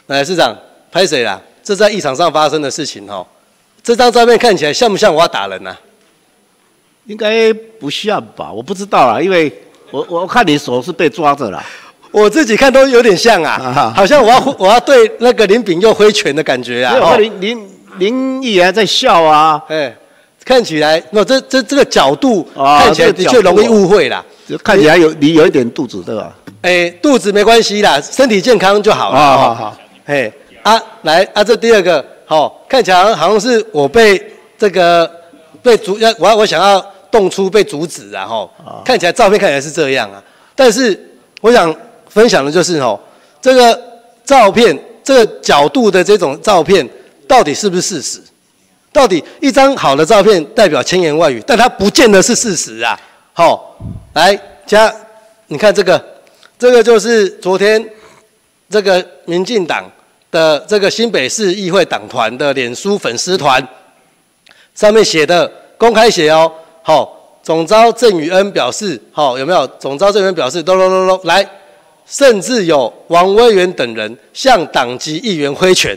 来，市长，拍谁啦？这在议场上发生的事情哦。这张照片看起来像不像我要打人啊？ 应该不像吧？我不知道啦，因为我看你手是被抓着啦。 我自己看都有点像啊，好像我要对那个林秉佑挥拳的感觉啊。 哦、林议员在笑啊。 哎，看起来，这个角度看起来的确容易误会啦。 看起来你有一点肚子对吧？ 哎，肚子没关系啦，身体健康就好了。 好。 哎来这第二个，看起来好像是我被这个我想要动粗被阻止啊，看起来照片看起来是这样啊，但是我想分享的就是这个照片这个角度的这种照片到底是不是事实？到底一张好的照片代表千言万语，但它不见得是事实啊。来你看这个就是昨天这个民进党的这个新北市议会党团的脸书粉丝团上面写的，公开写哦。总召郑宇恩表示，有没有？总召郑宇恩表示，来，甚至有王威元等人向党籍议员挥拳，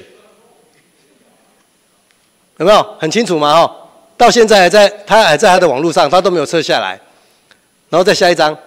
有没有？很清楚嘛？到现在他还在他的网络上，他都没有撤下来。然后再下一张，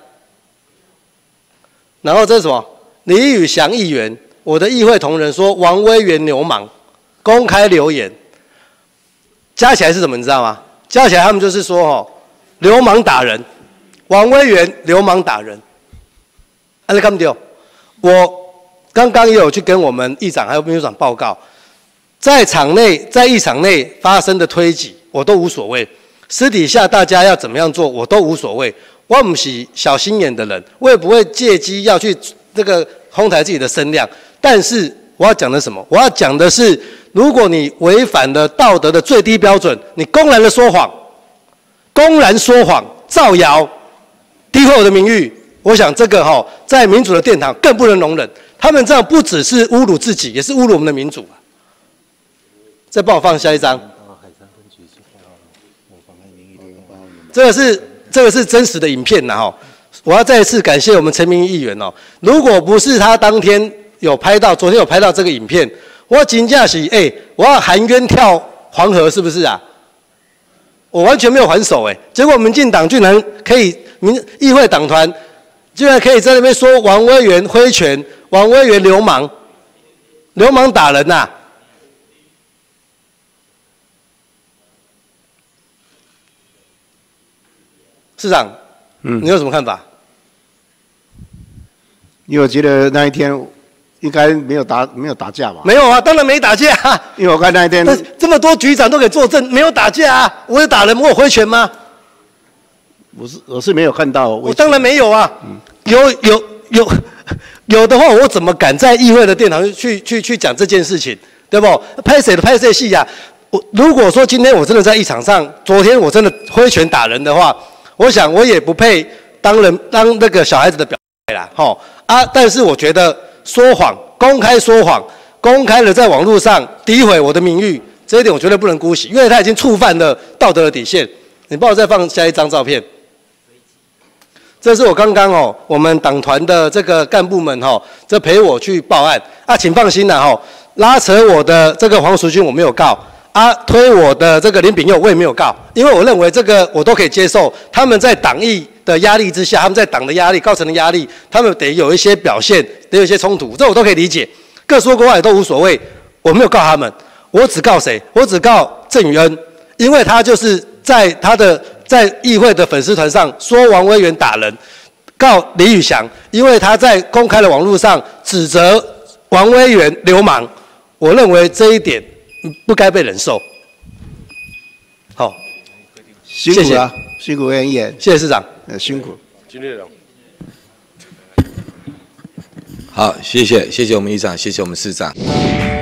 然后这是什么？李宇翔议员，我的议会同仁说王威元流氓，公开留言，加起来是什么？你知道吗？加起来他们就是说流氓打人，王威元流氓打人，你看不到？我刚刚也有去跟我们议长还有秘书长报告，在议场内发生的推挤，我都无所谓；私底下大家要怎么样做，我都无所谓。我不是小心眼的人，我也不会借机要去这个哄抬自己的声量。但是我要讲的什么？我要讲的是，如果你违反了道德的最低标准，你公然的说谎，造谣，诋毁我的名誉，我想这个在民主的殿堂更不能容忍。他们这样不只是侮辱自己，也是侮辱我们的民主啊！再帮我放下一张。这个是真实的影片呐我要再一次感谢我们陈明议员如果不是他当天昨天有拍到这个影片，我真的是我要含冤跳黄河是不是啊？我完全没有还手结果民进党居然可以，议会党团居然可以在那边说王威元挥拳，王威元流氓打人呐！市长，你有什么看法？ 因为我觉得那一天应该没有打架吧？ 没有啊，当然没打架啊。 因为我看那一天这么多局长都可以作证，没有打架啊。我有打人，我有挥拳吗？ 我是没有看到。 我当然没有啊。有的话，我怎么敢在议会的殿堂去讲这件事情，对不？拍谁的拍谁戏呀？如果说今天我真的在议场上，昨天我真的挥拳打人的话，我想我也不配当那个小孩子的表率啦，但是我觉得说谎，公开说谎，公开的在网络上诋毁我的名誉，这一点我绝对不能姑息，因为他已经触犯了道德的底线。你帮我再放下一张照片，这是我刚刚我们党团的这个干部们这陪我去报案啊，请放心啦拉扯我的这个黄淑君我没有告。推我的这个林秉佑我也没有告，因为我认为这个我都可以接受。他们在党意的压力之下，他们在党的压力造成的压力，他们得有一些表现，得有一些冲突，这我都可以理解。各说各话也都无所谓，我没有告他们，我只告谁？我只告郑宇恩，因为他就是在议会的粉丝团上说王威元打人，告李宇翔，因为他在公开的网络上指责王威元流氓。我认为这一点不该被忍受。好， 辛苦了，辛苦委员， 谢谢市长， 辛苦。 金烈荣。 好，谢谢我们议长，谢谢我们市长。